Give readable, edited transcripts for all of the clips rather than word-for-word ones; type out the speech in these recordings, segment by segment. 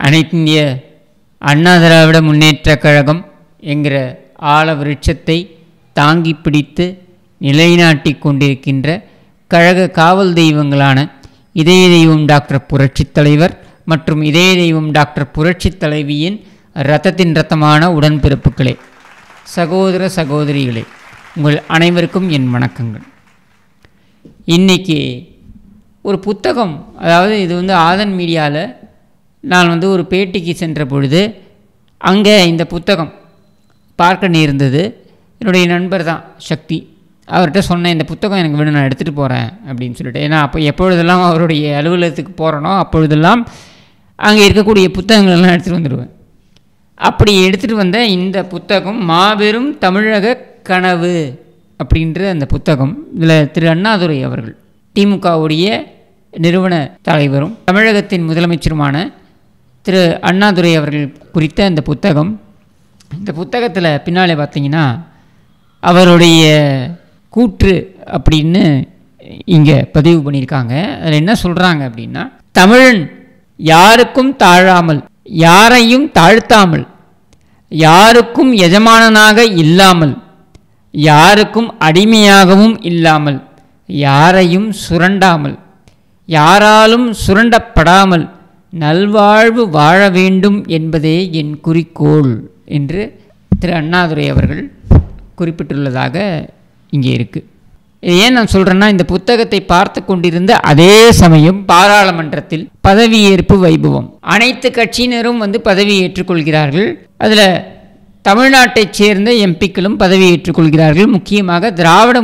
அனைத்து இந்திய அண்ணா திராவிட முன்னேற்றக் கழகம் என்கிற ஆழ விருட்சத்தை தாங்கி பிடித்து நிலைநாட்டி கொண்டிருக்கின்ற கழக காவல் தெய்வங்களான இதய தெய்வம் டாக்டர் புரட்சித் தலைவர் மற்றும் இதய தெய்வம் டாக்டர் புரட்சித் தலைவியின் இரத்தத்தின் இரத்தமான உடன்பிறப்புகளே, சகோதர சகோதரிகளே, உங்கள் அனைவருக்கும் என் வணக்கங்கள். இன்றைக்கி ஒரு புத்தகம், அதாவது இது ஆதன் மீடியாவில் நான் ஒரு பேட்டிக்கு சென்ற பொழுது அங்கே இந்த புத்தகம் பார்க்க நேர்ந்தது. என்னுடைய நண்பர் தான் சக்தி, அவர்கிட்ட சொன்னேன், இந்த புத்தகம் எனக்கு வேணும், நான் எடுத்துகிட்டு போகிறேன் அப்படின்னு சொல்லிட்டு. ஏன்னா அப்போ எப்பொழுதெல்லாம் அவருடைய அலுவலகத்துக்கு போகிறனோ அப்பொழுதெல்லாம் அங்கே இருக்கக்கூடிய புத்தகங்களெல்லாம் எடுத்துகிட்டு வந்துடுவேன். அப்படி எடுத்துகிட்டு வந்த இந்த புத்தகம் மாபெரும் தமிழக கனவு அப்படின்ற அந்த புத்தகம். இதில் திரு அண்ணாதுரை அவர்கள், திமுகவுடைய நிறுவன தலைவரும் தமிழகத்தின் முதலமைச்சருமான திரு அண்ணாதுரை அவர்கள் குறித்த அந்த புத்தகம். இந்த புத்தகத்தில் பின்னாலே பார்த்தீங்கன்னா அவருடைய கூற்று அப்படின்னு இங்கே பதிவு பண்ணியிருக்காங்க. அதில் என்ன சொல்கிறாங்க அப்படின்னா, தமிழன் யாருக்கும் தாழாமல், யாரையும் தாழ்த்தாமல், யாருக்கும் எஜமானனாக இல்லாமல், யாருக்கும் அடிமையாகவும் இல்லாமல், யாரையும் சுரண்டாமல், யாராலும் சுரண்டப்படாமல் நல்வாழ்வு வாழ வேண்டும் என்பதே என் குறிக்கோள் என்று திரு அண்ணாதுரை அவர்கள் குறிப்பிட்டுள்ளதாக இங்கே இருக்குது. ஏன் நான் சொல்கிறேன்னா, இந்த புத்தகத்தை பார்த்து கொண்டிருந்த அதே சமயம் பாராளுமன்றத்தில் பதவியேற்பு வைபவம், அனைத்து கட்சியினரும் பதவி ஏற்றுக்கொள்கிறார்கள். அதில் தமிழ்நாட்டைச் சேர்ந்த எம்பிக்களும் பதவி ஏற்றுக்கொள்கிறார்கள். முக்கியமாக திராவிட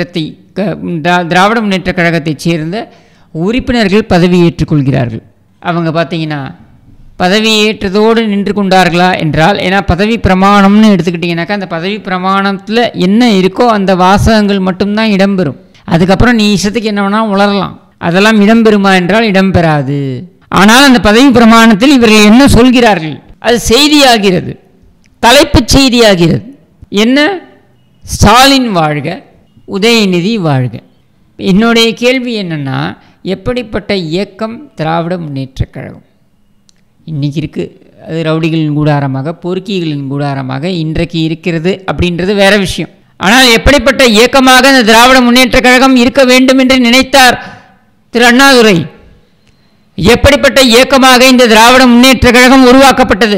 முன்னேற்ற கழகத்தைச் சேர்ந்த உறுப்பினர்கள் பதவி ஏற்றுக்கொள்கிறார்கள். அவங்க பார்த்தீங்கன்னா பதவி ஏற்றதோடு நின்று கொண்டார்களா என்றால், ஏன்னா பதவி பிரமாணம்னு எடுத்துக்கிட்டிங்கனாக்கா அந்த பதவி பிரமாணத்தில் என்ன இருக்கோ அந்த வாசகங்கள் மட்டும்தான் இடம்பெறும். அதுக்கப்புறம் நீ இஷ்டத்துக்கு என்ன வேணால் உளரலாம். அதெல்லாம் இடம்பெறுமா என்றால் இடம்பெறாது. ஆனால் அந்த பதவி பிரமாணத்தில் இவர்கள் என்ன சொல்கிறார்கள் அது செய்தியாகிறது, தலைப்புச் செய்தியாகிறது. என்ன? ஸ்டாலின் வாழ்க, உதயநிதி வாழ்க. என்னுடைய கேள்வி என்னென்னா, எப்படிப்பட்ட இயக்கம் திராவிட முன்னேற்றக் கழகம்? இன்றைக்கி இருக்குது, அது ரவுடிகளின் கூடாரமாக, பொறுக்கிகளின் கூடாரமாக இன்றைக்கு இருக்கிறது அப்படின்றது வேறு விஷயம். ஆனால் எப்படிப்பட்ட இயக்கமாக இந்த திராவிட முன்னேற்றக் கழகம் இருக்க வேண்டும் என்று நினைத்தார் திரு அண்ணாதுரை? எப்படிப்பட்ட இயக்கமாக இந்த திராவிட முன்னேற்றக் கழகம் உருவாக்கப்பட்டது?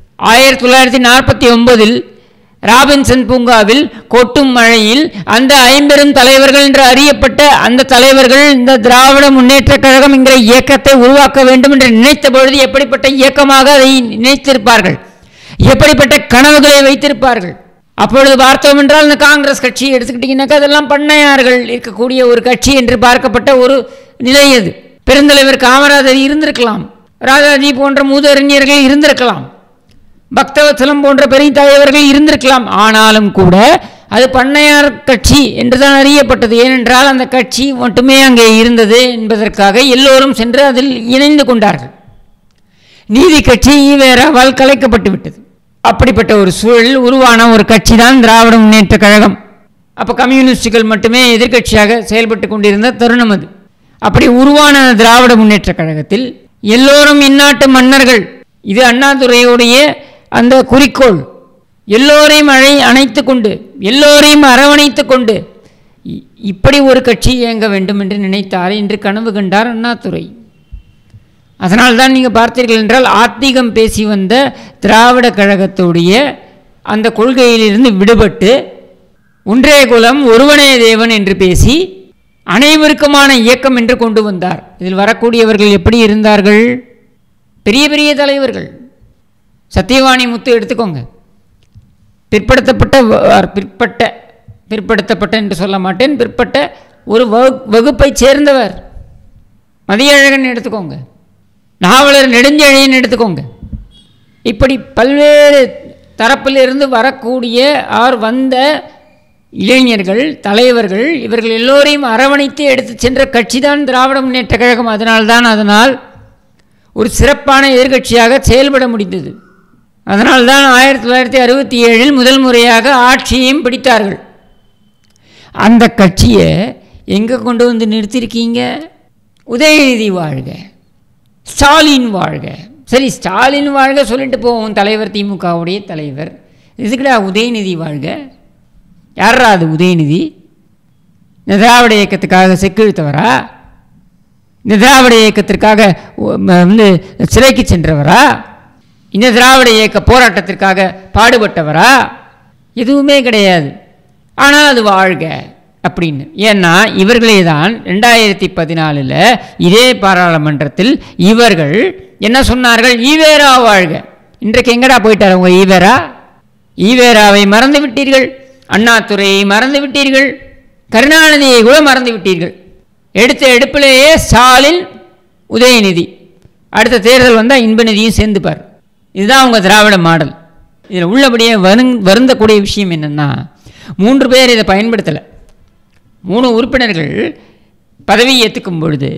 1949 ராபின்சன் பூங்காவில் கொட்டும் மழையில் அந்த 50 தலைவர்கள் என்று அறியப்பட்ட அந்த தலைவர்கள் இந்த திராவிட முன்னேற்றக் கழகம் என்கிற இயக்கத்தை உருவாக்க வேண்டும் என்று நினைத்த பொழுது எப்படிப்பட்ட இயக்கமாக அதை நினைத்திருப்பார்கள், எப்படிப்பட்ட கனவுகளை வைத்திருப்பார்கள்? அப்பொழுது பார்த்தோம் என்றால் இந்த காங்கிரஸ் கட்சி எடுத்துக்கிட்டிங்கனாக்கா அதெல்லாம் பண்ணையார்கள் இருக்கக்கூடிய ஒரு கட்சி என்று பார்க்கப்பட்ட ஒரு நிலை. அது பெருந்தலைவர் காமராஜர் இருந்திருக்கலாம், ராஜாஜி போன்ற மூதறிஞர்கள் இருந்திருக்கலாம், பக்தவத்சலம் போன்ற பெரிய தலைவர்கள் இருந்திருக்கலாம். ஆனாலும் கூட அது பண்ணையார் கட்சி என்றுதான் அறியப்பட்டது. ஏனென்றால் அந்த கட்சி மட்டுமே அங்கே இருந்தது என்பதற்காக எல்லோரும் சென்று அதில் இணைந்து கொண்டார்கள். நீதி கட்சி ஈவேராவால் கலைக்கப்பட்டு விட்டது. அப்படிப்பட்ட ஒரு சூழலில் உருவான ஒரு கட்சி தான் திராவிட முன்னேற்ற கழகம். அப்போ கம்யூனிஸ்டுகள் மட்டுமே எதிர்கட்சியாக செயல்பட்டு கொண்டிருந்த தருணம் அது. அப்படி உருவான திராவிட முன்னேற்ற கழகத்தில் எல்லோரும் இந்நாட்டு மன்னர்கள், இது அண்ணாதுரையுடைய அந்த குறிக்கோள். எல்லோரையும் அணைத்து கொண்டு, எல்லோரையும் அரவணைத்து கொண்டு இப்படி ஒரு கட்சி இயங்க வேண்டும் என்று நினைத்தார் என்று கனவு கண்டார் அண்ணாதுரை. அதனால்தான் நீங்கள் பார்த்தீர்கள் என்றால் ஆத்திகம் பேசி வந்த திராவிட கழகத்துடைய அந்த கொள்கையிலிருந்து விடுபட்டு ஒன்றே குலம் ஒருவனே தேவன் என்று பேசி அனைவருக்குமான இயக்கம் என்று கொண்டு வந்தார். இதில் வரக்கூடியவர்கள் எப்படி இருந்தார்கள்? பெரிய பெரிய தலைவர்கள். சத்தியவாணி முத்து எடுத்துக்கோங்க, பிற்படுத்தப்பட்ட என்று சொல்ல மாட்டேன், பிற்பட்ட ஒரு வகுப்பை சேர்ந்தவர். மதியழகன் எடுத்துக்கோங்க, நாவலர் நெடுஞ்செழியன் எடுத்துக்கோங்க. இப்படி பல்வேறு தரப்பிலிருந்து வரக்கூடிய வந்த இளைஞர்கள், தலைவர்கள், இவர்கள் எல்லோரையும் அரவணைத்து எடுத்து சென்ற கட்சி தான் திராவிட முன்னேற்ற கழகம். அதனால் ஒரு சிறப்பான எதிர்கட்சியாக செயல்பட முடிந்தது. அதனால்தான் 1967 முதல் முறையாக ஆட்சியையும் பிடித்தார்கள். அந்த கட்சியை எங்கே கொண்டு வந்து நிறுத்தியிருக்கீங்க? உதயநிதி வாழ்க, ஸ்டாலின் வாழ்க, சரி, ஸ்டாலின் வாழ்க சொல்லிட்டு போவோம், தலைவர், திமுகவுடைய தலைவர். இதுக்குடா உதயநிதி வாழ்க? யாரா அது உதயநிதி? இந்த திராவிட இயக்கத்துக்காக செக்கிழுத்தவரா? இந்த திராவிட இயக்கத்திற்காக வந்து சிறைக்கு சென்றவரா? இந்த திராவிட இயக்க போராட்டத்திற்காக பாடுபட்டவரா? எதுவுமே கிடையாது. ஆனால் அது வாழ்க அப்படின்னு. ஏன்னா இவர்களே தான் 2014 இதே பாராளுமன்றத்தில் இவர்கள் என்ன சொன்னார்கள்? ஈவேரா வாழ்க. இன்றைக்கு எங்கடா போயிட்டார் உங்கள் ஈவேரா? ஈவேராவை மறந்து விட்டீர்கள், அண்ணாதுரையை மறந்து விட்டீர்கள், கருணாநிதியை கூட மறந்து விட்டீர்கள். எடுத்த எடுப்பிலேயே ஸ்டாலின், உதயநிதி, அடுத்த தேர்தல் வந்தால் இன்பநிதியும் சேர்ந்துப்பார். இதுதான் உங்கள் திராவிட மாடல். இதில் உள்ளபடியே வருந்தக்கூடிய விஷயம் என்னென்னா, 3 பேர் இதை பயன்படுத்தலை. 3 உறுப்பினர்கள் பதவி ஏற்றுக்கும் பொழுது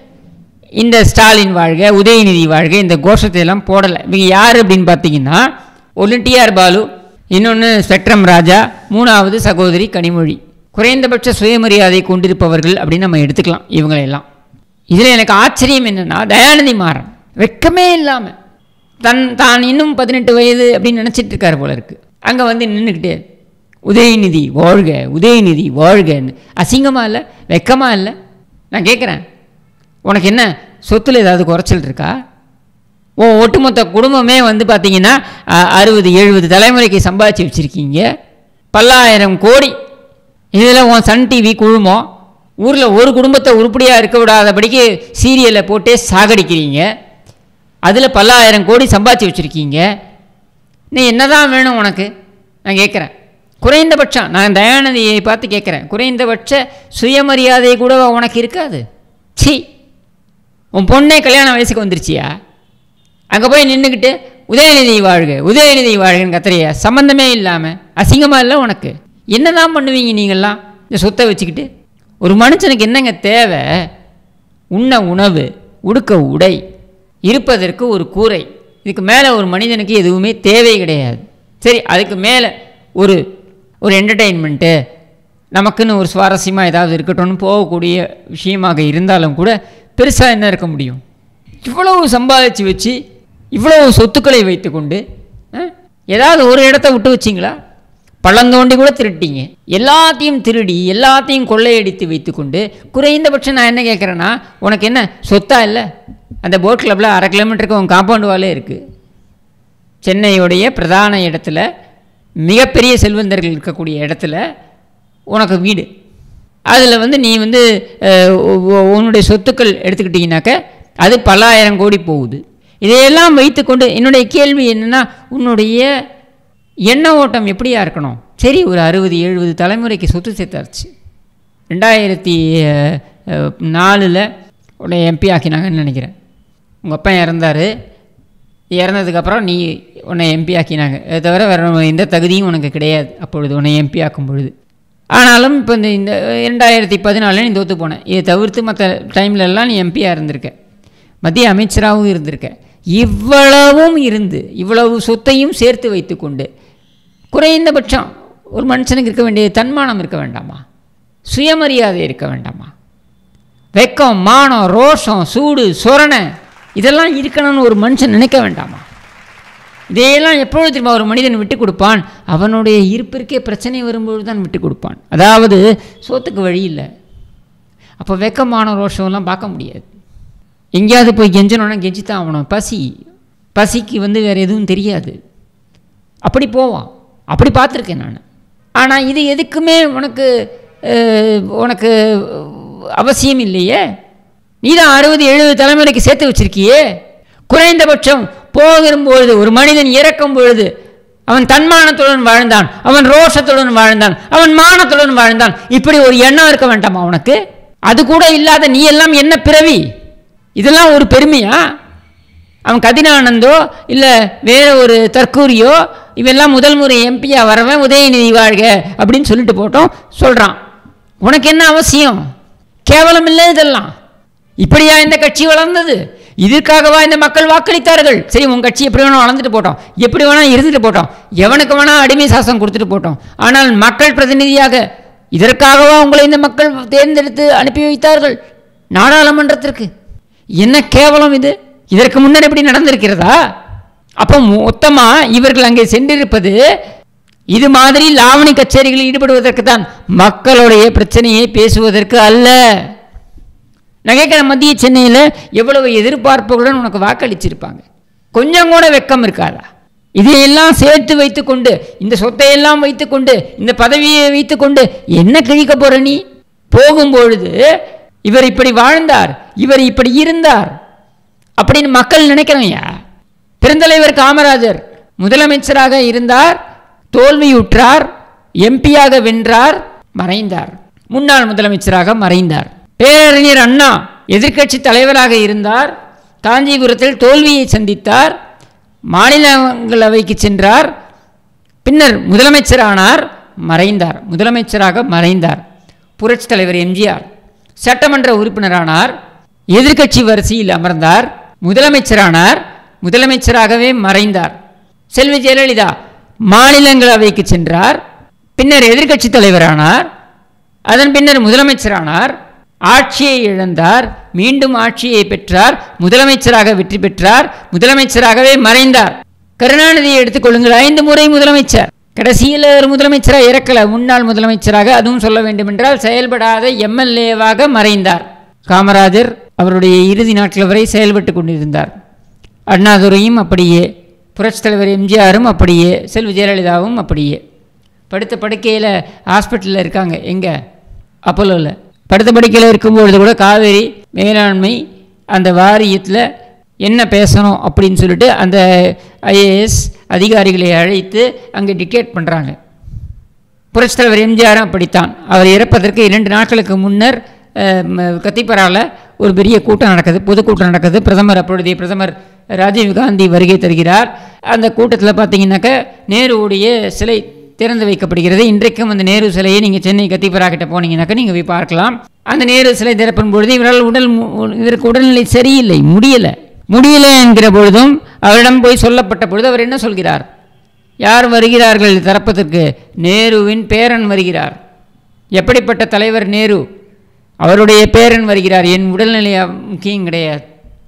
இந்த ஸ்டாலின் வாழ்க, உதயநிதி வாழ்க இந்த கோஷத்தை எல்லாம் போடலை. இவங்க யார் அப்படின்னு பார்த்தீங்கன்னா, ஒன்று டிஆர் பாலு, இன்னொன்று ஸ்பெக்ட்ரம் ராஜா, 3வது சகோதரி கனிமொழி. குறைந்தபட்ச சுயமரியாதை கொண்டிருப்பவர்கள் அப்படின்னு நம்ம எடுத்துக்கலாம் இவங்களையெல்லாம். இதில் எனக்கு ஆச்சரியம் என்னென்னா, தயாநிதி மாறன் வெட்கமே இல்லாமல் தான் இன்னும் 18 வயது அப்படின்னு நினச்சிட்டு இருக்கார் போல இருக்குது. அங்கே வந்து நின்றுக்கிட்டே உதயநிதி வாழ்க, உதயநிதி வாழ்கன்னு. அசிங்கமாக இல்லை, வெக்கமாக இல்லை? நான் கேட்குறேன், உனக்கு என்ன சொத்தில் ஏதாவது குறைச்சல் இருக்கா? ஒட்டுமொத்த குடும்பமே வந்து பார்த்திங்கன்னா 60-70 தலைமுறைக்கு சம்பாதிச்சு வச்சுருக்கீங்க, பல்லாயிரம் கோடி. இதில் உன் சன் டிவி குழுமம் ஊரில் ஒரு குடும்பத்தை உருப்படியாக இருக்க விடாதபடிக்கு சீரியலை போட்டே சாகடிக்கிறீங்க. அதில் பல்லாயிரம் கோடி சம்பாதிச்சு வச்சுருக்கீங்க. நீ என்ன தான் வேணும் உனக்கு? நான் கேட்குறேன். குறைந்தபட்சம் நான் தயாநிதியை பார்த்து கேட்குறேன், குறைந்தபட்ச சுயமரியாதை கூட உனக்கு இருக்காது? சி, உன் பொண்ணே கல்யாண வயசுக்கு வந்துருச்சியா? அங்கே போய் நின்றுக்கிட்டு உதயநிதி வாழ்க, உதயநிதி வாழ்கன்னு கத்துறியா? சம்மந்தமே இல்லாமல். அசிங்கமாக இல்லை உனக்கு? என்ன தான் பண்ணுவீங்க நீங்கள்லாம் இந்த சொத்தை வச்சுக்கிட்டு? ஒரு மனுஷனுக்கு என்னங்க தேவை? உண்ண உணவு, உடுக்க உடை, இருப்பதற்கு ஒரு கூரை. இதுக்கு மேலே ஒரு மனிதனுக்கு எதுவுமே தேவை கிடையாது. சரி, அதுக்கு மேலே ஒரு என்டர்டெயின்மெண்ட்டு, நமக்குன்னு ஒரு சுவாரஸ்யமாக ஏதாவது இருக்கட்டும்னு போகக்கூடிய விஷயமாக இருந்தாலும் கூட பெருசாக என்ன இருக்க முடியும்? இவ்வளவு சம்பாதிச்சு வச்சு, இவ்வளவு சொத்துக்களை வைத்து கொண்டு ஏதாவது ஒரு இடத்த விட்டு வச்சிங்களா? பள்ளந்தோண்டி கூட திருட்டிங்க. எல்லாத்தையும் திருடி, எல்லாத்தையும் கொள்ளையடித்து வைத்து கொண்டு, குறைந்தபட்சம் நான் என்ன கேட்குறேன்னா, உனக்கு என்ன சொத்தா இல்லை? அந்த போட் கிளப்பில் 1/2 கிலோமீட்டருக்கு உன் காம்பவுண்ட் வாலே இருக்குது. சென்னையுடைய பிரதான இடத்துல, மிகப்பெரிய செல்வந்தர்கள் இருக்கக்கூடிய இடத்துல உனக்கு வீடு. அதில் வந்து நீ வந்து உன்னுடைய சொத்துக்கள் எடுத்துக்கிட்டிங்கனாக்க அது பல்லாயிரம் கோடி போகுது. இதையெல்லாம் வைத்துக்கொண்டு என்னுடைய கேள்வி என்னென்னா, உன்னுடைய எண்ண ஓட்டம் எப்படியா இருக்கணும்? சரி, ஒரு 60-70 தலைமுறைக்கு சொத்து சேர்த்தாச்சு. 2004 உன்னை எம்பி ஆக்கினாங்கன்னு நினைக்கிறேன். உங்கள் அப்பா இறந்தார், இறந்ததுக்கப்புறம் நீ உன்னை எம்பி ஆக்கினாங்க. அதை தவிர வேறு எந்த தகுதியும் உனக்கு கிடையாது அப்பொழுது உன்னை எம்பி ஆக்கும் பொழுது. ஆனாலும் இப்போ இந்த 2014 நீ தோற்று போனேன். இதை தவிர்த்து மற்ற டைம்லெல்லாம் நீ எம்பியாக இருந்திருக்க, மத்திய அமைச்சராகவும் இருந்திருக்க. இவ்வளவும் இருந்து, இவ்வளவு சொத்தையும் சேர்த்து வைத்து கொண்டு, குறைந்தபட்சம் ஒரு மனுஷனுக்கு இருக்க வேண்டிய தன்மானம் இருக்க வேண்டாமா? சுயமரியாதை இருக்க வேண்டாமா? வெக்கம், மானம், ரோஷம், சூடு, சொரணை இதெல்லாம் இருக்கணும்னு ஒரு மனுஷன் நினைக்க வேண்டாமா? இதையெல்லாம் எப்பொழுது திரும்ப ஒரு மனிதன் விட்டு கொடுப்பான்? அவனுடைய இருப்பிற்கே பிரச்சனை வரும்போது தான் விட்டு கொடுப்பான். அதாவது சோத்துக்கு வழி இல்லை. அப்போ வெக்கமான ரோஷம்லாம் பார்க்க முடியாது. எங்கேயாவது போய் கெஞ்சணுன்னா கெஞ்சித்தான் ஆகணும். பசிக்கு வந்து வேறு எதுவும் தெரியாது. அப்படி போவான். அப்படி பார்த்துருக்கேன் நான். ஆனால் இது எதுக்குமே உனக்கு அவசியம் இல்லையே. நீ தான் 60-70 தலைமுறைக்கு சேர்த்து வச்சிருக்கியே. குறைந்தபட்சம் போகும்பொழுது, ஒரு மனிதன் இறக்கும் பொழுது அவன் தன்மானத்துடன் வாழ்ந்தான், அவன் ரோஷத்துடன் வாழ்ந்தான், அவன் மானத்துடன் வாழ்ந்தான். இப்படி ஒரு எண்ணம் இருக்க வேண்டாமா உனக்கு? அது கூட இல்லாத நீ எல்லாம் என்ன பிறவி? இதெல்லாம் ஒரு பெருமையா? அவன் கதிரானந்தோ இல்லை வேற ஒரு தற்கூரியோ இவெல்லாம் முதல் முறை எம்பியாக வரவன் உதயநிதி வாழ்க அப்படின்னு சொல்லிட்டு போட்டோம் சொல்கிறான். உனக்கு என்ன அவசியம்? கேவலம் இல்லை இதெல்லாம். இப்படியா இந்த கட்சி வளர்ந்தது? இதற்காகவா இந்த மக்கள் வாக்களித்தார்கள்? சரி, உன் கட்சி எப்படி வேணால் வளர்ந்துட்டு போட்டோம், எப்படி வேணால் இருந்துட்டு போட்டோம், எவனுக்கு வேணால் அடிமை சாசனம் கொடுத்துட்டு போட்டோம். ஆனால் மக்கள் பிரதிநிதியாக இதற்காகவா உங்களை இந்த மக்கள் தேர்ந்தெடுத்து அனுப்பி வைத்தார்கள் நாடாளுமன்றத்திற்கு? என்ன கேவலம் இது! இதற்கு முன்னர் எப்படி நடந்திருக்கிறதா? அப்போ மொத்தமாக இவர்கள் அங்கே சென்றிருப்பது இது மாதிரி லாவணி கச்சேரிகளில் ஈடுபடுவதற்கு தான், மக்களுடைய பிரச்சனையை பேசுவதற்கு அல்ல. நான் கேட்குற மத்திய சென்னையில் எவ்வளவு எதிர்பார்ப்புகளுடன் உனக்கு வாக்களிச்சிருப்பாங்க, கொஞ்சம் கூட வெக்கம் இருக்காதா? இதையெல்லாம் சேர்த்து வைத்துக்கொண்டு, இந்த சொத்தையெல்லாம் வைத்துக்கொண்டு, இந்த பதவியை வைத்துக்கொண்டு என்ன கிழிக்க போற நீ? போகும்பொழுது இவர் இப்படி வாழ்ந்தார், இவர் இப்படி இருந்தார் அப்படின்னு மக்கள் நினைக்கிறோம்யா. பெருந்தலைவர் காமராஜர் முதலமைச்சராக இருந்தார், தோல்வியுற்றார், எம்பியாக வென்றார், மறைந்தார், முன்னாள் முதலமைச்சராக மறைந்தார். பேரறிஞர் அண்ணா எதிர்க்கட்சி தலைவராக இருந்தார், காஞ்சிபுரத்தில் தோல்வியை சந்தித்தார், மாநிலங்களவைக்கு சென்றார், பின்னர் முதலமைச்சரானார், மறைந்தார், முதலமைச்சராக மறைந்தார். புரட்சி தலைவர் எம்ஜிஆர் சட்டமன்ற உறுப்பினரானார், எதிர்க்கட்சி வரிசையில் அமர்ந்தார், முதலமைச்சரானார், முதலமைச்சராகவே மறைந்தார். செல்வி ஜெயலலிதா மாநிலங்களவைக்கு சென்றார், பின்னர் எதிர்க்கட்சி தலைவரானார், அதன் பின்னர் முதலமைச்சரானார், ஆட்சியை இழந்தார், மீண்டும் ஆட்சியை பெற்றார், முதலமைச்சராக வெற்றி பெற்றார், முதலமைச்சராகவே மறைந்தார். கருணாநிதியை எடுத்துக்கொள்ளுங்கள், 5 முறை முதலமைச்சர், கடைசியில் ஒரு முதலமைச்சராக இறக்கல, முன்னாள் முதலமைச்சராக, அதுவும் சொல்ல வேண்டும் என்றால் செயல்படாத எம்எல்ஏவாக மறைந்தார். காமராஜர் அவருடைய இறுதி நாட்கள் வரை செயல்பட்டு கொண்டிருந்தார். அண்ணாதுரையும் அப்படியே, புரட்சி தலைவர் எம்ஜிஆரும் அப்படியே, செல்வி ஜெயலலிதாவும் அப்படியே. படுத்த படுக்கையில் ஹாஸ்பிட்டலில் இருக்காங்க, எங்கே? அப்போலோவில் படுத்த படுக்கையில் இருக்கும்பொழுது கூட காவேரி மேலாண்மை அந்த வாரியத்தில் என்ன பேசணும் அப்படின்னு சொல்லிட்டு அந்த ஐஏஎஸ் அதிகாரிகளை அழைத்து அங்கே டிக்டேட் பண்ணுறாங்க. புரட்சி தலைவர் எம்ஜிஆரும் அப்படித்தான். அவர் இறப்பதற்கு 2 நாட்களுக்கு முன்னர் கத்திப்பராவில் ஒரு பெரிய கூட்டம் நடக்குது, பொதுக்கூட்டம் நடக்குது. அப்பொழுதைய பிரதமர் ராஜீவ்காந்தி வருகை தருகிறார். அந்த கூட்டத்தில் பார்த்தீங்கன்னாக்க நேருவுடைய சிலை திறந்து வைக்கப்படுகிறது. இன்றைக்கும் அந்த நேரு சிலையை நீங்கள் சென்னை கத்திப்பரா கிட்ட போனீங்கன்னாக்கா நீங்கள் போய் பார்க்கலாம். அந்த நேரு சிலை திறப்பின் பொழுது இதற்கு உடல்நிலை சரியில்லை, முடியலை என்கிற பொழுதும் அவரிடம் போய் சொல்லப்பட்ட பொழுது அவர் என்ன சொல்கிறார்? யார் வருகிறார்கள் திறப்பதற்கு? நேருவின் பேரன் வருகிறார். எப்படிப்பட்ட தலைவர் நேரு? அவருடைய பேரன் வருகிறார். என் உடல்நிலை முக்கியம் கிடையாது,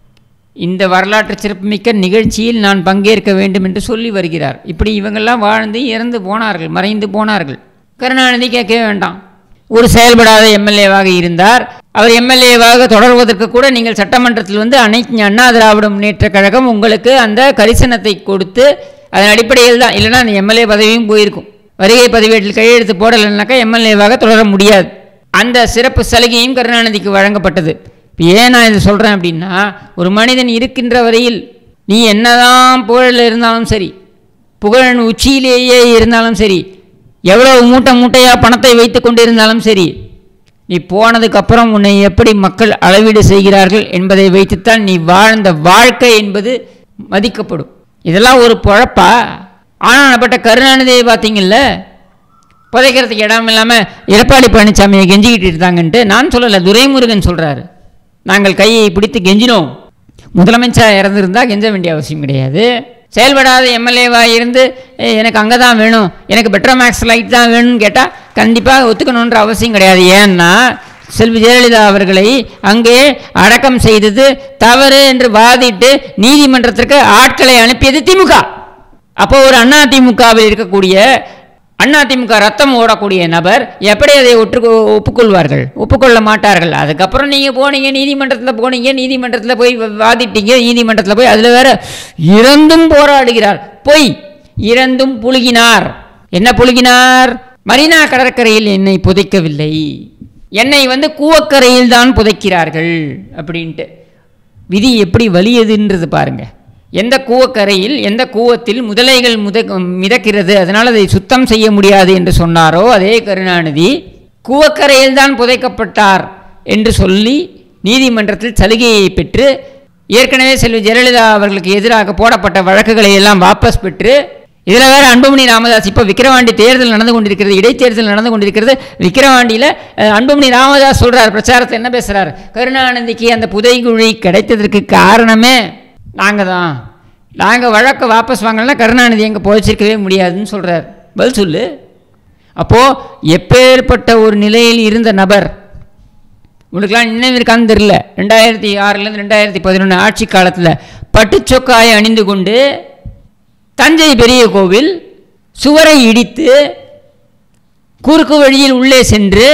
இந்த வரலாற்று சிறப்புமிக்க நிகழ்ச்சியில் நான் பங்கேற்க வேண்டும் என்று சொல்லி வருகிறார். இப்படி இவங்கெல்லாம் வாழ்ந்து இறந்து போனார்கள், மறைந்து போனார்கள். கருணாநிதி கேட்க வேண்டாம், ஒரு செயல்படாத எம்எல்ஏவாக இருந்தார். அவர் எம்எல்ஏவாக தொடர்வதற்கு கூட நீங்கள் சட்டமன்றத்தில் வந்து அனைத்து அண்ணா திராவிட முன்னேற்ற கழகம் உங்களுக்கு அந்த கரிசனத்தை கொடுத்து அதன் அடிப்படையில் தான், இல்லைனா அந்த எம்எல்ஏ பதவியும் போயிருக்கும். வருகை பதிவேட்டில் கையெழுத்து போடலைன்னாக்கா எம்எல்ஏவாக தொடர முடியாது. அந்த சிறப்பு சலுகையும் கருணாநிதிக்கு வழங்கப்பட்டது. இப்போ ஏன் நான் இதை சொல்கிறேன் அப்படின்னா, ஒரு மனிதன் இருக்கின்ற வரையில் நீ என்னதான் புகழில் இருந்தாலும் சரி, புகழின் உச்சியிலேயே இருந்தாலும் சரி, எவ்வளவு மூட்டையாக பணத்தை வைத்து கொண்டு இருந்தாலும் சரி, நீ போனதுக்கப்புறம் உன்னை எப்படி மக்கள் அளவீடு செய்கிறார்கள் என்பதை வைத்துத்தான் நீ வாழ்ந்த வாழ்க்கை என்பது மதிக்கப்படும். இதெல்லாம் ஒரு பொழப்பா? ஆனாப்பட்ட கருணாநிதியை பார்த்தீங்கல்ல, புதைக்கிறதுக்கு இடம் இல்லாமல் எடப்பாடி பழனிசாமியை கெஞ்சிக்கிட்டு இருந்தாங்கன்ட்டு நான் சொல்லலை, துரைமுருகன் சொல்கிறாரு. நாங்கள் கையை பிடித்து கெஞ்சினோம். முதலமைச்சராக இறந்துருந்தால் கெஞ்ச வேண்டிய அவசியம் கிடையாது. செயல்படாத எம்எல்ஏவாக இருந்து எனக்கு அங்கே தான் வேணும், எனக்கு பெட்ரோமேக்ஸ் லைட் தான் வேணும்னு கேட்டால் கண்டிப்பாக ஒத்துக்கணுன்ற அவசியம் கிடையாது. ஏன்னா செல்வி ஜெயலலிதா அவர்களை அங்கே அடக்கம் செய்தது தவறு என்று வாதிட்டு நீதிமன்றத்திற்கு ஆட்களை அனுப்பியது திமுக. அப்போ ஒரு அதிமுகவில் இருக்கக்கூடிய அதிமுக ரத்தம் ஓடக்கூடிய நபர் எப்படி அதை ஒப்புக்கொள்வார்கள்? ஒப்புக்கொள்ள மாட்டார்கள். அதுக்கப்புறம் நீங்கள் போனீங்க, நீதிமன்றத்தில் போய் வாதிட்டீங்க, நீதிமன்றத்தில் போய் அதில் வேற இறந்தும் போராடுகிறார். பொய், இறந்தும் புழுகினார். என்ன புழுகினார்? மரீனா கடற்கரையில் என்னை புதைக்கவில்லை, என்னை வந்து கூவக்கரையில் தான் புதைக்கிறார்கள் அப்படின்ட்டு. விதி எப்படி வலியதுன்றது பாருங்க. எந்த கூவக்கரையில், எந்த கூவத்தில் முதலைகள் மிதக்கிறது, அதனால் அதை சுத்தம் செய்ய முடியாது என்று சொன்னாரோ அதே கருணாநிதி கூவக்கரையில் தான் புதைக்கப்பட்டார் என்று சொல்லி நீதிமன்றத்தில் சலுகையை பெற்று, ஏற்கனவே செல்வி ஜெயலலிதா அவர்களுக்கு எதிராக போடப்பட்ட வழக்குகளை எல்லாம் வாபஸ் பெற்று, இதில் வேறு அன்புமணி ராமதாஸ் இப்போ விக்கிரவாண்டி தேர்தல் நடந்து கொண்டிருக்கிறது, இடைத்தேர்தல் நடந்து கொண்டிருக்கிறது. விக்கிரவாண்டியில் அன்புமணி ராமதாஸ் சொல்கிறார், பிரச்சாரத்தை என்ன பேசுகிறார்? கருணாநிதிக்கு அந்த புதைகுழி கிடைத்ததற்கு காரணமே நாங்கள் தான், நாங்கள் வழக்கை வாபஸ் வாங்கலைன்னா கருணாநிதி எங்கே புதைச்சிருக்கவே முடியாதுன்னு சொல்கிறார். பதில் சொல்லு. அப்போது எப்பேற்பட்ட ஒரு நிலையில் இருந்த நபர், உங்களுக்கெல்லாம் நினைவு இருக்கான்னு தெரியல, 2006 2011 ஆட்சி காலத்தில் பட்டுச்சொக்காயை அணிந்து கொண்டு தஞ்சை பெரிய கோவில் சுவரை இடித்து குறுக்கு வழியில் உள்ளே சென்று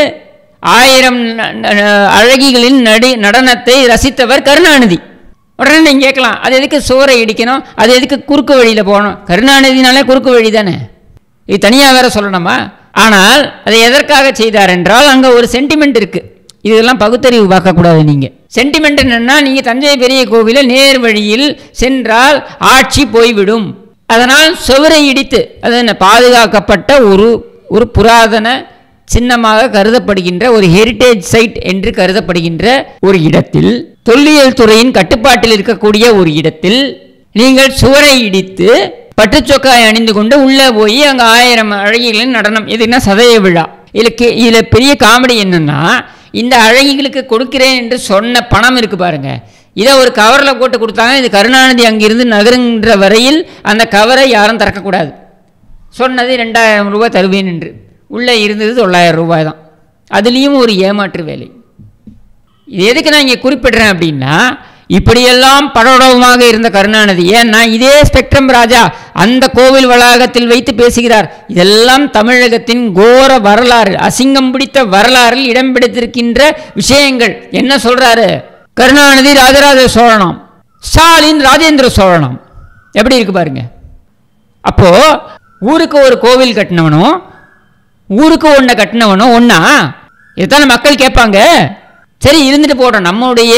1000 அழகிகளின் நடனத்தை ரசித்தவர் கருணாநிதி. உடனே நீங்கள் கேட்கலாம், அது எதுக்கு சுவரை இடிக்கணும், அது எதுக்கு குறுக்கு வழியில் போகணும்? கருணாநிதினாலே குறுக்கு வழி தானே, இது தனியாக வேற சொல்லணுமா? ஆனால் அதை எதற்காக செய்தார் என்றால் அங்கே ஒரு சென்டிமெண்ட் இருக்குது. இதெல்லாம் பகுத்தறிவு பார்க்கக்கூடாது. நீங்கள் சென்டிமெண்ட் என்னென்னா, நீங்கள் தஞ்சை பெரிய கோவிலில் நேர் வழியில் சென்றால் ஆட்சி போய்விடும், அதனால் சுவரை இடித்து, அது என்ன பாதுகாக்கப்பட்ட ஒரு புராதன சின்னமாக கருதப்படுகின்ற ஒரு ஹெரிட்டேஜ் சைட் என்று கருதப்படுகின்ற ஒரு இடத்தில், தொல்லியல் துறையின் கட்டுப்பாட்டில் இருக்கக்கூடிய ஒரு இடத்தில் நீங்கள் சுவரை இடித்து பட்டுச்சொக்காய் அணிந்து கொண்டு உள்ளே போய் அங்கே 1000 அழகிகளின் நடனம், எதுனா சதய விழா. இதில் பெரிய காமெடி என்னன்னா, இந்த அழகிகளுக்கு கொடுக்கிறேன் என்று சொன்ன பணம் இருக்கு பாருங்க, இதை ஒரு கவரில் போட்டு கொடுத்தாங்க. இது கருணாநிதி அங்கிருந்து நகருங்கிற வரையில் அந்த கவரை யாரும் திறக்கக்கூடாது. சொன்னது 2000 ரூபாய் தருவேன் என்று, உள்ளே இருந்தது 900 ரூபாய் தான். அதுலேயும் ஒரு ஏமாற்று வேலை. இது எதுக்கு நான் இங்கே குறிப்பிடுறேன் அப்படின்னா, இப்படியெல்லாம் படோடமாக இருந்த கருணாநிதி, ஏன்னா இதே ஸ்பெக்ட்ரம் ராஜா அந்த கோவில் வளாகத்தில் வைத்து பேசுகிறார். இதெல்லாம் தமிழகத்தின் கோர வரலாறு, அசிங்கம் பிடித்த வரலாறில் இடம் பிடித்திருக்கின்ற விஷயங்கள். என்ன சொல்றாரு? கருணாநிதி ராஜராஜ சோழனாம், ஸ்டாலின் ராஜேந்திர சோழனாம். எப்படி இருக்கு பாருங்க. அப்போ ஊருக்கு ஒரு கோவில் கட்டினவனும் ஊருக்கு ஒன்றை கட்டினவனும் ஒன்னா? இதுதானே மக்கள் கேட்பாங்க. சரி, இருந்துட்டு போட்டோம், நம்முடைய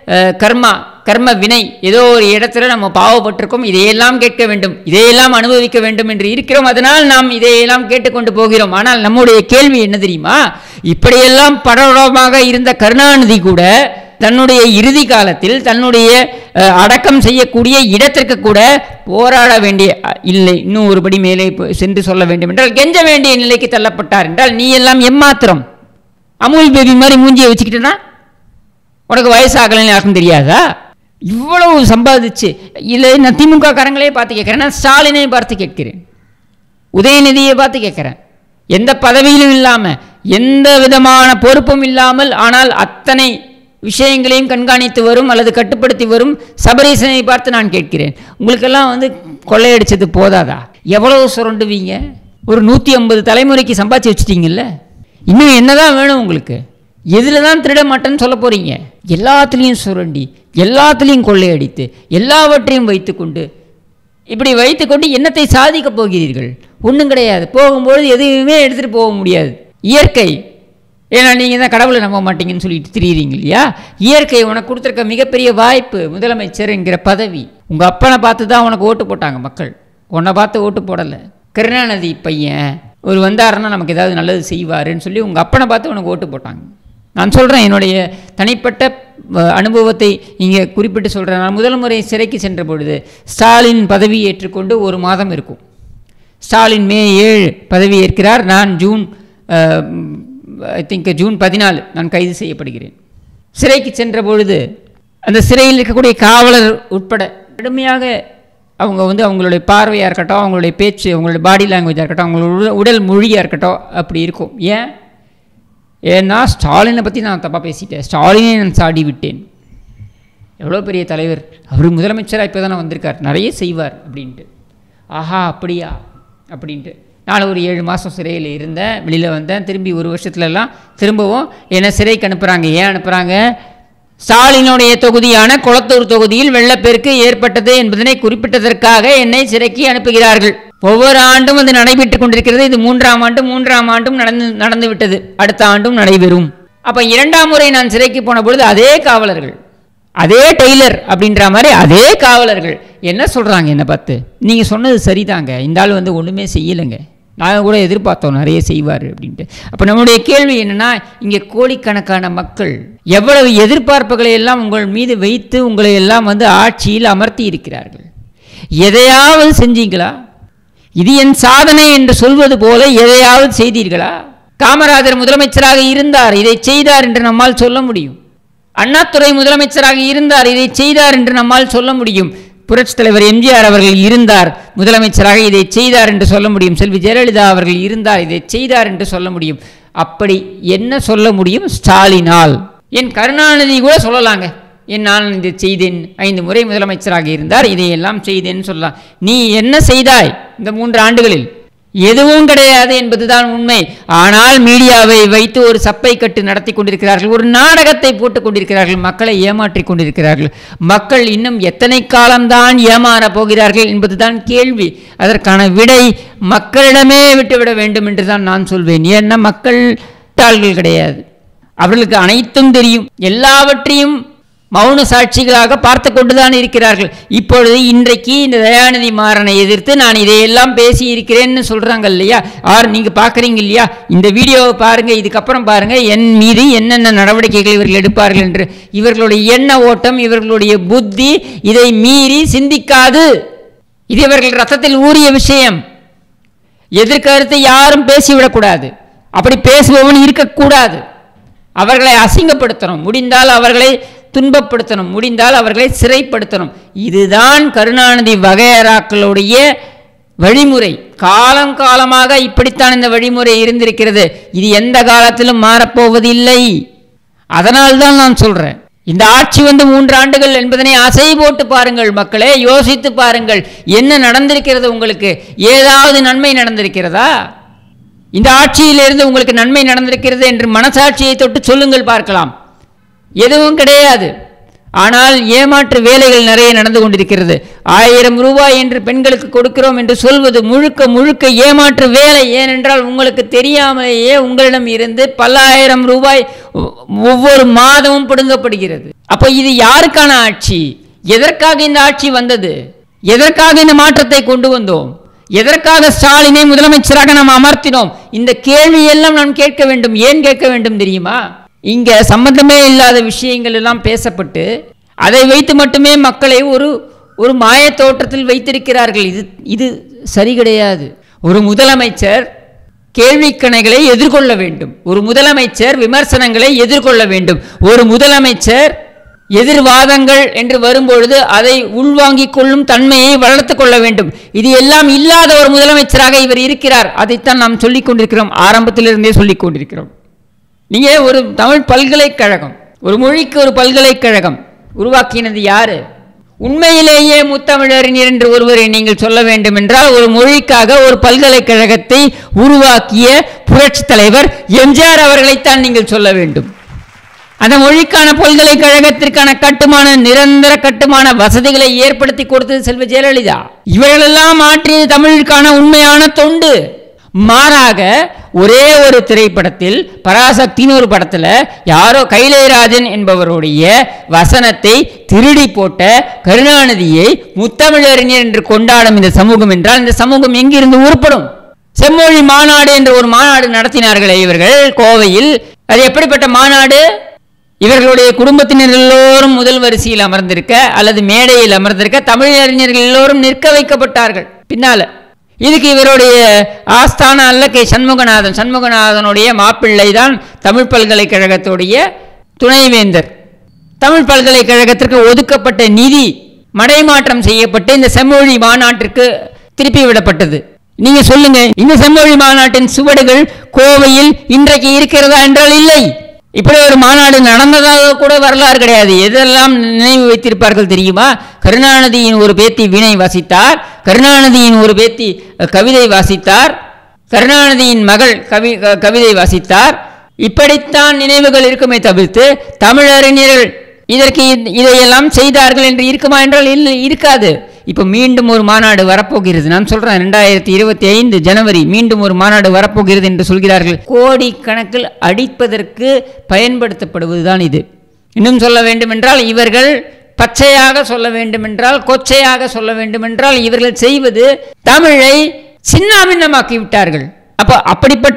கர்ம வினை ஏதோ ஒரு இடத்துல நம்ம பாவப்பட்டிருக்கோம், இதையெல்லாம் கேட்க வேண்டும், இதையெல்லாம் அனுபவிக்க வேண்டும் என்று இருக்கிறோம், அதனால் நாம் இதையெல்லாம் கேட்டுக்கொண்டு போகிறோம். ஆனால் நம்முடைய கேள்வி என்ன தெரியுமா? இப்படியெல்லாம் படமாக இருந்த கருணாநிதி கூட தன்னுடைய இறுதி காலத்தில் தன்னுடைய அடக்கம் செய்யக்கூடிய இடத்திற்கு கூட போராட வேண்டிய இல்லை, இன்னும் ஒருபடி மேலே சென்று சொல்ல வேண்டும் என்றால் கெஞ்ச வேண்டிய நிலைக்கு தள்ளப்பட்டார் என்றால், நீ எல்லாம் எம்மாத்திரம் அமுல் பேபி மாதிரி மூஞ்சியை வச்சுக்கிட்டேன்னா உனக்கு வயசாகலன்னு யாருக்கும் தெரியாதா? இவ்வளவு சம்பாதிச்சு இல்லை. நான் திமுக காரங்களே பார்த்து கேட்குறேன், நான் ஸ்டாலினை பார்த்து கேட்கிறேன், உதயநிதியை பார்த்து கேட்குறேன். எந்த பதவியிலும் இல்லாமல், எந்த விதமான பொறுப்பும் இல்லாமல், ஆனால் அத்தனை விஷயங்களையும் கண்காணித்து வரும் அல்லது கட்டுப்படுத்தி வரும் சபரீசனை பார்த்து நான் கேட்கிறேன், உங்களுக்கெல்லாம் கொள்ளையடிச்சது போதாதா? எவ்வளவு சுரண்டுவீங்க? ஒரு 150 தலைமுறைக்கு சம்பாதிச்சு வச்சுட்டீங்கல்ல, இன்னும் என்னதான் வேணும் உங்களுக்கு? எதில் தான் திருட மாட்டேன்னு சொல்ல போகிறீங்க? எல்லாத்துலேயும் சுரண்டி, எல்லாத்துலேயும் கொள்ளையடித்து, எல்லாவற்றையும் வைத்துக்கொண்டு, இப்படி வைத்துக்கொண்டு என்னத்தை சாதிக்க போகிறீர்கள்? ஒன்றும் கிடையாது. போகும்பொழுது எதுவுமே எடுத்துகிட்டு போக முடியாது. இயற்கை, ஏன்னா நீங்கள் தான் கடவுளை நம்ப மாட்டீங்கன்னு சொல்லிட்டு திரியிறீங்க இல்லையா? இயற்கை உனக்கு கொடுத்துருக்க மிகப்பெரிய வாய்ப்பு, முதலமைச்சர் என்கிற பதவி. உங்கள் அப்பனை பார்த்து தான் உனக்கு ஓட்டு போட்டாங்க மக்கள், உன்னை பார்த்து ஓட்டு போடலை. கருணாநிதி பையன் ஒரு வந்தாருன்னா நமக்கு ஏதாவது நல்லது செய்வாருன்னு சொல்லி உங்கள் அப்பனை பார்த்து உனக்கு ஓட்டு போட்டாங்க. நான் சொல்கிறேன், என்னுடைய தனிப்பட்ட அனுபவத்தை இங்கே குறிப்பிட்டு சொல்கிறேன். நான் முதல் முறை சிறைக்கு சென்ற பொழுது ஸ்டாலின் பதவி ஏற்றுக்கொண்டு 1 மாதம் இருக்கும். ஸ்டாலின் மே 7 பதவி ஏற்கிறார். நான் ஜூன் 14 நான் கைது செய்யப்படுகிறேன். சிறைக்கு சென்ற பொழுது அந்த சிறையில் இருக்கக்கூடிய காவலர் உட்பட கடுமையாக அவங்க அவங்களுடைய பார்வையாக இருக்கட்டும், அவங்களுடைய பேச்சு, அவங்களுடைய பாடி லாங்குவேஜாக இருக்கட்டும், அவங்களோட உடல் மொழியாக இருக்கட்டும், அப்படி இருக்கும். ஏன்னா ஸ்டாலினை பற்றி நான் தப்பாக பேசிட்டேன், ஸ்டாலினை நான் சாடி விட்டேன். எவ்வளோ பெரிய தலைவர் அவர், முதலமைச்சராக இப்போ தானே வந்திருக்கார், நிறைய செய்வார் அப்படின்ட்டு. ஆஹா அப்படியா அப்படின்ட்டு நான் ஒரு 7 மாதம் சிறையில் இருந்தேன், வெளியில் வந்தேன். திரும்பி 1 வருஷத்துலலாம் திரும்பவும் என்னை சிறைக்கு அனுப்புகிறாங்க. ஏன் அனுப்புகிறாங்க? ஸ்டாலினுடைய தொகுதியான கொளத்தூர் தொகுதியில் வெள்ளப்பெருக்கு ஏற்பட்டது என்பதனை குறிப்பிட்டதற்காக என்னை சிறைக்கு அனுப்புகிறார்கள். ஒவ்வொரு ஆண்டும் அது நடைபெற்றுக் கொண்டிருக்கிறது. இது 3ஆம் ஆண்டும் நடந்து விட்டது, அடுத்த ஆண்டும் நடைபெறும். அப்போ 2ஆம் முறை நான் சிறைக்கு போன பொழுது அதே காவலர்கள், அதே டெய்லர் அப்படின்ற மாதிரி அதே காவலர்கள் என்ன சொல்கிறாங்க என்னை பார்த்து? நீங்கள் சொன்னது சரிதாங்க, இந்த ஆள் ஒன்றுமே செய்யலைங்க, நாங்கள் கூட எதிர்பார்த்தோம் நிறைய செய்வார் அப்படின்ட்டு. அப்போ நம்முடைய கேள்வி என்னென்னா, இங்கே கோடிக்கணக்கான மக்கள் எவ்வளவு எதிர்பார்ப்புகளை எல்லாம் உங்கள் மீது வைத்து உங்களை எல்லாம் ஆட்சியில் அமர்த்தி இருக்கிறார்கள். எதையாவது செஞ்சீங்களா? இது என் சாதனை என்று சொல்வது போல எதையாவது செய்தீர்களா? காமராஜர் முதலமைச்சராக இருந்தார், இதை செய்தார் என்று நம்மால் சொல்ல முடியும். அண்ணாதுரை முதலமைச்சராக இருந்தார், இதை செய்தார் என்று நம்மால் சொல்ல முடியும். புரட்சித் தலைவர் எம்ஜிஆர் அவர்கள் இருந்தார், முதலமைச்சராக இதை செய்தார் என்று சொல்ல முடியும். செல்வி ஜெயலலிதா அவர்கள் இருந்தார், இதை செய்தார் என்று சொல்ல முடியும். அப்படி என்ன சொல்ல முடியும் ஸ்டாலினால்? என் கருணாநிதி கூட சொல்லலாங்க, நான் இது செய்தேன், 5 முறை முதலமைச்சராக இருந்தார், இதையெல்லாம் செய்தேன்னு சொல்லலாம். நீ என்ன செய்தாய் இந்த 3 ஆண்டுகளில்? எதுவும் கிடையாது என்பதுதான் உண்மை. ஆனால் மீடியாவை வைத்து ஒரு சப்பை கட்டு நடத்தி கொண்டிருக்கிறார்கள், ஒரு நாடகத்தை போட்டுக் கொண்டிருக்கிறார்கள், மக்களை ஏமாற்றிக் கொண்டிருக்கிறார்கள். மக்கள் இன்னும் எத்தனை காலம்தான் ஏமாற போகிறார்கள் என்பதுதான் கேள்வி. அதற்கான விடை மக்களிடமே விட்டுவிட வேண்டும் என்று தான் நான் சொல்வேன். ஏன்னா மக்கள் தாள்கள் கிடையாது, அவர்களுக்கு அனைத்தும் தெரியும், எல்லாவற்றையும் மௌன சாட்சிகளாக பார்த்து கொண்டுதான் இருக்கிறார்கள். இப்பொழுது இன்றைக்கு இந்த தயாநிதி மாறனை எதிர்த்து நான் இதையெல்லாம் பேசி இருக்கிறேன்னு சொல்றாங்க இல்லையா, நீங்கள் பார்க்குறீங்க இல்லையா, இந்த வீடியோவை பாருங்க, இதுக்கப்புறம் பாருங்க என் மீது என்னென்ன நடவடிக்கைகள் இவர்கள் எடுப்பார்கள் என்று. இவர்களுடைய எண்ண ஓட்டம், இவர்களுடைய புத்தி இதை மீறி சிந்திக்காது. இது இவர்கள் ரத்தத்தில் ஊறிய விஷயம். எதிர்கருத்தை யாரும் பேசிவிடக்கூடாது, அப்படி பேசுபவன் இருக்கக்கூடாது. அவர்களை அசிங்கப்படுத்தணும், முடிந்தால் அவர்களை துன்பப்படுத்தணும், முடிந்தால் அவர்களை சிறைப்படுத்தணும். இதுதான் கருணாநிதி வகையறாக்களுடைய வழிமுறை. காலம் காலமாக இப்படித்தான் இந்த வழிமுறை இருந்திருக்கிறது. இது எந்த காலத்திலும் மாறப்போவதில்லை. அதனால்தான் நான் சொல்றேன், இந்த ஆட்சி 3 ஆண்டுகள் என்பதனை அசை போட்டு பாருங்கள் மக்களே, யோசித்து பாருங்கள். என்ன நடந்திருக்கிறது உங்களுக்கு? ஏதாவது நன்மை நடந்திருக்கிறதா? இந்த ஆட்சியிலிருந்து உங்களுக்கு நன்மை நடந்திருக்கிறது என்று மனசாட்சியை தொட்டு சொல்லுங்கள் பார்க்கலாம். எதுவும் கிடையாது. ஆனால் ஏமாற்று வேலைகள் நிறைய நடந்து கொண்டிருக்கிறது. 1000 ரூபாய் என்று பெண்களுக்கு கொடுக்கிறோம் என்று சொல்வது முழுக்க முழுக்க ஏமாற்று வேலை. ஏனென்றால் உங்களுக்கு தெரியாமலேயே உங்களிடம் இருந்து பல 1000 ரூபாய் ஒவ்வொரு மாதமும் பிடுங்கப்படுகிறது. அப்போ இது யாருக்கான ஆட்சி? எதற்காக இந்த ஆட்சி வந்தது? எதற்காக இந்த மாற்றத்தை கொண்டு வந்தோம்? எதற்காக ஸ்டாலினை முதலமைச்சராக நாம் அமர்த்தினோம்? இந்த கேள்வியெல்லாம் நாம் கேட்க வேண்டும். ஏன் கேட்க வேண்டும் தெரியுமா? இங்க சம்பந்தமே இல்லாத விஷயங்கள் எல்லாம் பேசப்பட்டு அதை வைத்து மட்டுமே மக்களை ஒரு மாய தோற்றத்தில் வைத்திருக்கிறார்கள். இது சரி கிடையாது. ஒரு முதலமைச்சர் கேள்விக்கணைகளை எதிர்கொள்ள வேண்டும், ஒரு முதலமைச்சர் விமர்சனங்களை எதிர்கொள்ள வேண்டும், ஒரு முதலமைச்சர் எதிர்வாதங்கள் என்று வரும்பொழுது அதை உள்வாங்கிக் கொள்ளும் தன்மையை வளர்த்து கொள்ள வேண்டும். இது எல்லாம் இல்லாத ஒரு முதலமைச்சராக இவர் இருக்கிறார். அதைத்தான் நாம் சொல்லிக் கொண்டிருக்கிறோம், ஆரம்பத்திலிருந்தே சொல்லிக் கொண்டிருக்கிறோம். நீங்கள் ஒரு தமிழ் பல்கலைக்கழகம், ஒரு மொழிக்கு ஒரு பல்கலைக்கழகம் உருவாக்கினது யாரு? உண்மையிலேயே முத்தமிழறிஞர் என்று ஒருவரை நீங்கள் சொல்ல வேண்டும் என்றால் ஒரு மொழிக்காக ஒரு பல்கலைக்கழகத்தை உருவாக்கிய புரட்சி தலைவர் எம்ஜிஆர் அவர்களைத்தான் நீங்கள் சொல்ல வேண்டும். அந்த மொழிக்கான பல்கலைக்கழகத்திற்கான கட்டுமான, நிரந்தர கட்டுமான வசதிகளை ஏற்படுத்தி கொடுத்தது செல்வி ஜெயலலிதா. இவர்களெல்லாம் ஆற்றியது தமிழுக்கான உண்மையான தொண்டு. மாறாக ஒரே ஒரு திரைப்படத்தில், பராசக்தின்னு ஒரு படத்தில் யாரோ கைலேராஜன் என்பவருடைய வசனத்தை திருடி போட்ட கருணாநிதியை முத்தமிழறிஞர் என்று கொண்டாடும் இந்த சமூகம் என்றால் இந்த சமூகம் எங்கிருந்து உருப்படும்? செம்மொழி மாநாடு என்ற ஒரு மாநாடு நடத்தினார்களே இவர்கள் கோவையில். அது எப்படிப்பட்ட மாநாடு? இவர்களுடைய குடும்பத்தினர் எல்லோரும் முதல் வரிசையில் அமர்ந்திருக்க அல்லது மேடையில் அமர்ந்திருக்க, தமிழறிஞர்கள் எல்லோரும் நிற்க வைக்கப்பட்டார்கள் பின்னால. இதுக்கு இவருடைய ஆஸ்தான அல்ல கே சண்முகநாதன், சண்முகநாதனுடைய மாப்பிள்ளை தான் தமிழ் பல்கலைக்கழகத்துடைய துணைவேந்தர். தமிழ் பல்கலைக்கழகத்திற்கு ஒதுக்கப்பட்ட நிதி மடைமாற்றம் செய்யப்பட்டு இந்த செம்மொழி மாநாட்டிற்கு திருப்பி விடப்பட்டது. நீங்க சொல்லுங்க, இந்த செம்மொழி மாநாட்டின் சுவடுகள் கோவையில் இன்றைக்கு இருக்கிறதா என்றால் இல்லை. இப்படி ஒரு மாநாடு நடந்ததாக கூட வரலாறு கிடையாது. எதெல்லாம் நினைவு வைத்திருப்பார்கள் தெரியுமா? கருணாநிதியின் ஒரு பேத்தி வீணை வாசித்தார், கருணாநிதியின் ஒரு பேத்தி கவிதை வாசித்தார், கருணாநிதியின் மகள் கவிதை வாசித்தார். இப்படித்தான் நினைவுகள் இருக்குமே தவிர்த்து தமிழறிஞர்கள் இதையெல்லாம் செய்தார்கள் என்று இருக்குமா என்றால் இல்லை, இருக்காது. இப்போ மீண்டும் ஒரு மாநாடு வரப்போகிறது. நான் சொல்றேன், 2025 ஜனவரி மீண்டும் ஒரு மாநாடு வரப்போகிறது என்று சொல்கிறார்கள். கோடி கணக்கில் அடிப்பதற்கு பயன்படுத்தப்படுவதுதான் இது. இன்னும் சொல்ல வேண்டுமென்றால், இவர்கள் பச்சையாக சொல்ல வேண்டுமென்றால், கொச்சையாக சொல்ல வேண்டுமென்றால், இவர்கள் செய்வது தமிழை சின்னாபின்னமாக்கி விட்டார்கள். அப்போ அப்படிப்பட்ட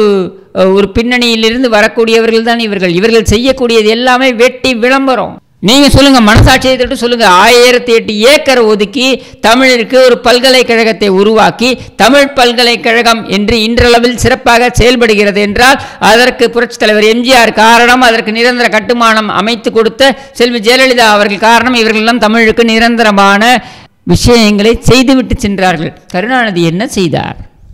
ஒரு பின்னணியிலிருந்து வரக்கூடியவர்கள் தான் இவர்கள் செய்யக்கூடியது எல்லாமே வெட்டி விளம்பரம். நீங்க சொல்லுங்க, மனசாட்சியை தொட்டு சொல்லுங்க. 1008 ஏக்கர் ஒதுக்கி தமிழுக்கு ஒரு பல்கலைக்கழகத்தை உருவாக்கி தமிழ் பல்கலைக்கழகம் என்று இன்றளவில் சிறப்பாக செயல்படுகிறது என்றால் அதற்கு புரட்சி தலைவர் எம்ஜிஆர் காரணம், அதற்கு நிரந்தர கட்டுமானம் அமைத்து கொடுத்த செல்வி ஜெயலலிதா அவர்கள் காரணம். இவர்களெல்லாம் தமிழுக்கு நிரந்தரமான விஷயங்களை செய்துவிட்டு சென்றார்கள். கருணாநிதி என்ன செய்தார்?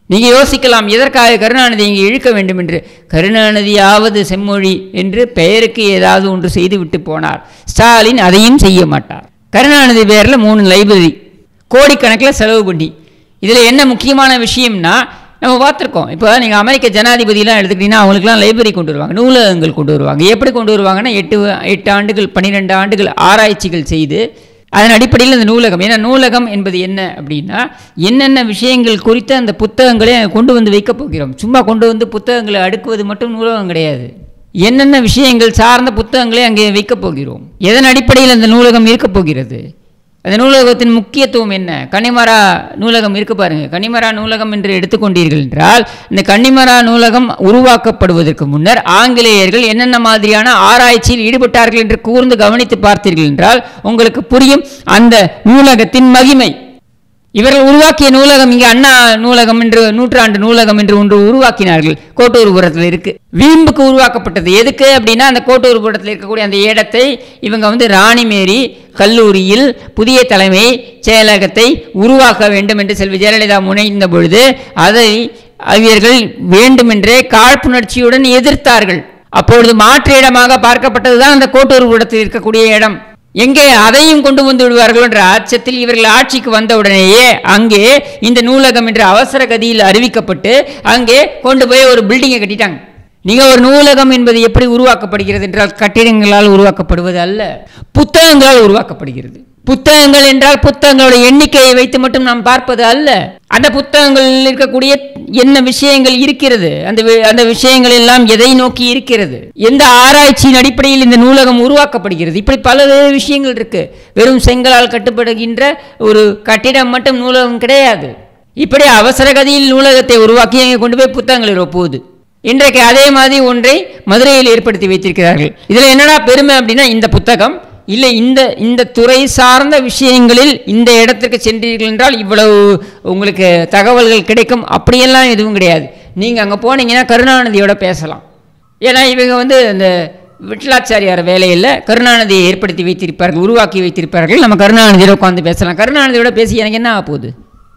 நீங்கள் யோசிக்கலாம், எதற்காக கருணாநிதி இங்கே இழுக்க வேண்டும் என்று. கருணாநிதியாவது செம்மொழி என்று பெயருக்கு ஏதாவது ஒன்று செய்து விட்டு போனார். ஸ்டாலின் அதையும் செய்ய மாட்டார். கருணாநிதி பேரில் 3 லைப்ரரி கோடிக்கணக்கில் செலவு பண்ணி. இதில் என்ன முக்கியமான விஷயம்னா, நம்ம பார்த்துருக்கோம். இப்போ நீங்கள் அமெரிக்க ஜனாதிபதியெலாம் எடுத்துக்கிட்டிங்கன்னா அவங்களுக்குலாம் லைப்ரரி கொண்டு வருவாங்க, நூலகங்கள் கொண்டு வருவாங்க. எப்படி கொண்டு வருவாங்கன்னா 8 ஆண்டுகள் 12 ஆண்டுகள் ஆராய்ச்சிகள் செய்து அதன் அடிப்படையில் அந்த நூலகம். ஏன்னா நூலகம் என்பது என்ன அப்படின்னா, என்னென்ன விஷயங்கள் குறித்து அந்த புத்தகங்களை கொண்டு வந்து வைக்கப் போகிறோம். சும்மா கொண்டு வந்து புத்தகங்களை அடுக்குவது மட்டும் நூலகம் கிடையாது. என்னென்ன விஷயங்கள் சார்ந்த புத்தகங்களை அங்கே வைக்கப் போகிறோம், எதன் அடிப்படையில் அந்த நூலகம் இருக்கப் போகிறது, அந்த நூலகத்தின் முக்கியத்துவம் என்ன. கன்னிமரா நூலகம் இருக்கு பாருங்க. கன்னிமரா நூலகம் என்று எடுத்துக்கொண்டீர்கள் என்றால், இந்த கன்னிமரா நூலகம் உருவாக்கப்படுவதற்கு முன்னர் ஆங்கிலேயர்கள் என்னென்ன மாதிரியான ஆராய்ச்சியில் ஈடுபட்டார்கள் என்று கூர்ந்து கவனித்து பார்த்தீர்கள் என்றால் உங்களுக்கு புரியும் அந்த நூலகத்தின் மகிமை. இவர்கள் உருவாக்கிய நூலகம் இங்கே அண்ணா நூலகம் என்று, நூற்றாண்டு நூலகம் என்று ஒன்று உருவாக்கினார்கள். கோட்டூர்புரத்தில் இருக்கு. வீம்புக்கு உருவாக்கப்பட்டது. எதுக்கு அப்படின்னா, அந்த கோட்டூர்புரத்தில் இருக்கக்கூடிய அந்த இடத்தை இவங்க ராணிமேரி கல்லூரியில் புதிய தலைமை செயலகத்தை உருவாக்க வேண்டும் என்று செல்வி ஜெயலலிதா முனைந்த பொழுது அதை இவர்கள் வேண்டுமென்றே காழ்ப்புணர்ச்சியுடன் எதிர்த்தார்கள். அப்பொழுது மாற்று இடமாக பார்க்கப்பட்டதுதான் அந்த கோட்டூர்புரத்தில் இருக்கக்கூடிய இடம். எங்கே அதையும் கொண்டு வந்து விடுவார்கள் என்ற அச்சத்தில் இவர்கள் ஆட்சிக்கு வந்தவுடனேயே அங்கே இந்த நூலகம் என்று அவசர கதியில் அறிவிக்கப்பட்டு அங்கே கொண்டு போய் ஒரு பில்டிங்கை கட்டிட்டாங்க. நீங்கள் ஒரு நூலகம் என்பது எப்படி உருவாக்கப்படுகிறது என்றால், கட்டிடங்களால் உருவாக்கப்படுவது அல்ல, புத்தகங்களால் உருவாக்கப்படுகிறது. புத்தகங்கள் என்றால் புத்தகங்களோட எண்ணிக்கையை வைத்து மட்டும் நாம் பார்ப்பது அல்ல, அந்த புத்தகங்களில் இருக்கக்கூடிய என்ன விஷயங்கள் இருக்கிறது, அந்த விஷயங்கள் எல்லாம் எதை நோக்கி இருக்கிறது, எந்த ஆராய்ச்சியின் அடிப்படையில் இந்த நூலகம் உருவாக்கப்படுகிறது, இப்படி பல விஷயங்கள் இருக்கு. வெறும் செங்கலால் கட்டுப்படுகின்ற ஒரு கட்டிடம் மட்டும் நூலகம் கிடையாது. இப்படி அவசர கதியில் நூலகத்தை உருவாக்கி அங்கே கொண்டு போய் புத்தகங்கள் ஒப்புவது. இன்றைக்கு அதே மாதிரி ஒன்றை மதுரையில் ஏற்படுத்தி வைத்திருக்கிறார்கள். இதில் என்னடா பெருமை அப்படின்னா, இந்த புத்தகம் இல்லை, இந்த துறை சார்ந்த விஷயங்களில் இந்த இடத்திற்கு சென்றீர்கள் என்றால் இவ்வளவு உங்களுக்கு தகவல்கள் கிடைக்கும், அப்படியெல்லாம் எதுவும் கிடையாது. நீங்கள் அங்கே போனீங்கன்னா கருணாநிதியோட பேசலாம். ஏன்னா இவங்க அந்த விட்டலாச்சாரியார் வேலையில் கருணாநிதியை ஏற்படுத்தி வைத்திருப்பார்கள், உருவாக்கி வைத்திருப்பார்கள். நம்ம கருணாநிதியோட உட்காந்து பேசலாம். கருணாநிதியோட பேசி எனக்கு என்ன ஆகுது?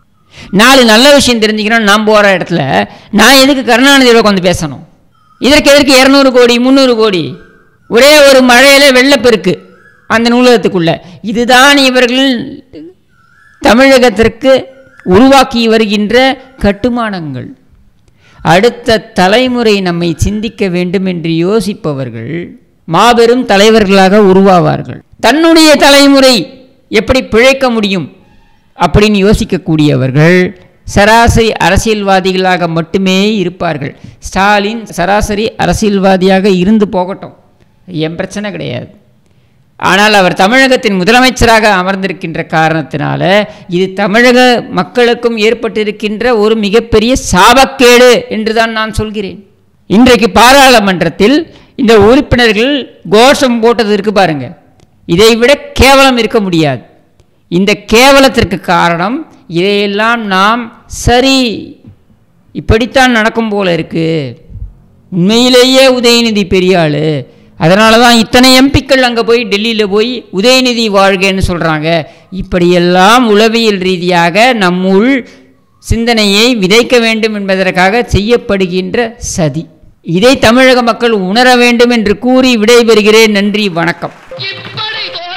4 நல்ல விஷயம் தெரிஞ்சுக்கணும். நான் போகிற இடத்துல நான் எதுக்கு கருணாநிதியோட உட்காந்து பேசணும்? இதற்கு 200 கோடி 300 கோடி ஒரே ஒரு மழையில் வெள்ளப்பெருக்கு அந்த நூலகத்துக்குள்ள. இதுதான் இவர்கள் தமிழகத்திற்கு உருவாக்கி வருகின்ற கட்டுமானங்கள். அடுத்த தலைமுறை நம்மை சிந்திக்க வேண்டும் என்று யோசிப்பவர்கள் மாபெரும் தலைவர்களாக உருவாவார்கள். தன்னுடைய தலைமுறை எப்படி பிழைக்க முடியும் அப்படின்னு யோசிக்கக்கூடியவர்கள் சராசரி அரசியல்வாதிகளாக மட்டுமே இருப்பார்கள். ஸ்டாலின் சராசரி அரசியல்வாதியாக இருந்து போகட்டும், என் பிரச்சனை கிடையாது. ஆனால் அவர் தமிழகத்தின் முதலமைச்சராக அமர்ந்திருக்கின்ற காரணத்தினால இது தமிழக மக்களுக்கும் ஏற்பட்டிருக்கின்ற ஒரு மிகப்பெரிய சாபக்கேடு என்றுதான் நான் சொல்கிறேன். இன்றைக்கு பாராளுமன்றத்தில் இந்த உறுப்பினர்கள் கோஷம் போட்டது இருக்கு பாருங்க, இதை விட கேவலம் இருக்க முடியாது. இந்த கேவலத்திற்கு காரணம் இதையெல்லாம் நாம் சரி இப்படித்தான் நடக்கும் போல இருக்கு, உண்மையிலேயே உதயநிதி பெரிய ஆள், அதனால தான் இத்தனை எம்பிக்கள் அங்கே போய் டெல்லியில் போய் உதயநிதி வாழ்கன்னு சொல்கிறாங்க. இப்படியெல்லாம் உளவியல் ரீதியாக நம்முள் சிந்தனையை விதைக்க வேண்டும் என்பதற்காக செய்யப்படுகின்ற சதி. இதை தமிழக மக்கள் உணர வேண்டும் என்று கூறி விடைபெறுகிறேன். நன்றி, வணக்கம்.